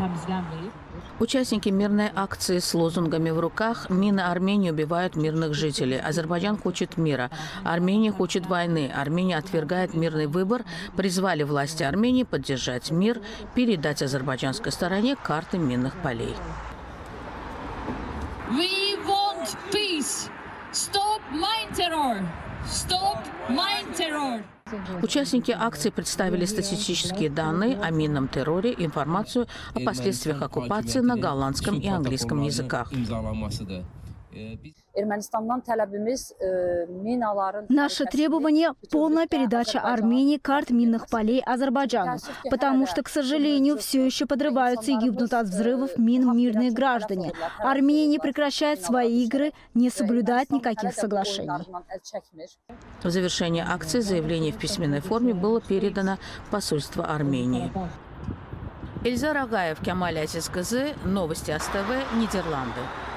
Участники мирной акции с лозунгами в руках «Мины Армении убивают мирных жителей», «Азербайджан хочет мира», «Армения хочет войны», «Армения отвергает мирный выбор» призвали власти Армении поддержать мир, передать азербайджанской стороне карты минных полей. We want peace. Stop mine terror. Stop mine terror. Участники акции представили статистические данные о минном терроре и информацию о последствиях оккупации на голландском и английском языках. Наше требование – полная передача Армении карт минных полей Азербайджану, потому что, к сожалению, все еще подрываются и гибнут от взрывов мин мирные граждане. Армения не прекращает свои игры, не соблюдает никаких соглашений. В завершении акции заявление в письменной форме было передано в посольство Армении. Эльза Рагаев, Кемаль Азиз Кызы, Новости АСТВ, Нидерланды.